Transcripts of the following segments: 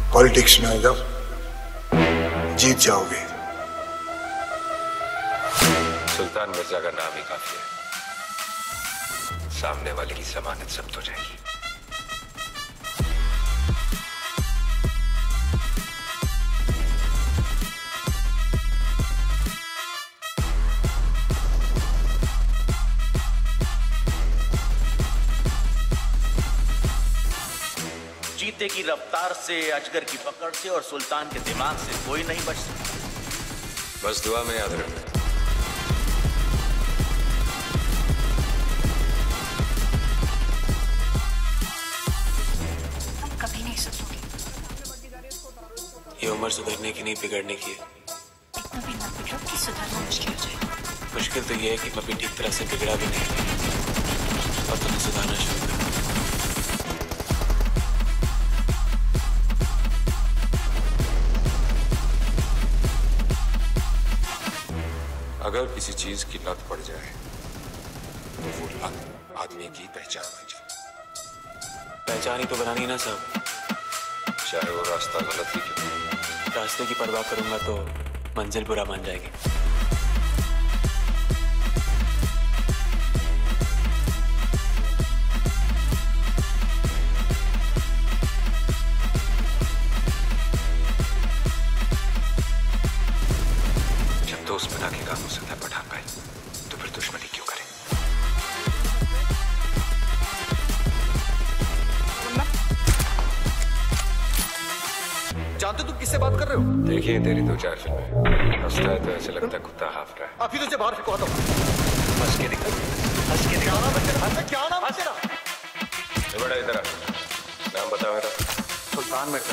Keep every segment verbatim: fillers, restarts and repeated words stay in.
Politics में आ जाओ, जीत जाओगे। सुल्तान मिर्जा का नाम ही काफी है, सामने वाले की जमानत जब्त हो जाएगी। चीते की रफ्तार से, अजगर की पकड़ से और सुल्तान के दिमाग से कोई नहीं बच सकता। बस दुआ में याद रखना। तुम कभी नहीं सुधरोगे। ये उम्र सुधरने की नहीं, बिगड़ने की है। इतना भी मत बिगड़ो कि सुधरना मुश्किल हो जाए। मुश्किल तो ये है कि मैं भी ठीक तरह से बिगड़ा भी नहीं और तुम्हें सुधारना शुरू कर। अगर किसी चीज की लत पड़ जाए तो वो लत आदमी की पहचान बन जाए। पहचान ही तो बनानी ना साहब, चाहे वो रास्ता गलत ही क्यों। रास्ते की परवाह करूंगा तो मंजिल बुरा मान जाएगी। दोस्त बना के काम हो सकता है पठान भाई, तो फिर दुश्मनी क्यों करें? जानते तुम किससे बात कर रहे हो? देखिए तेरी दो चार फिल्में, हंसता है तो ऐसे लगता है कुत्ता हाफ रहा है। अभी तुझे बाहर फेंकवाता हूँ। हंस के दिखा, हंस के दिखा। क्या नाम है तेरा? क्या नाम है तेरा? बड़ा इधर आ, नाम बता मेरा। सुल्तान मिर्जा।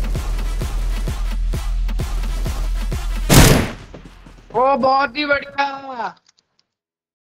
वो बहुत ही बढ़िया।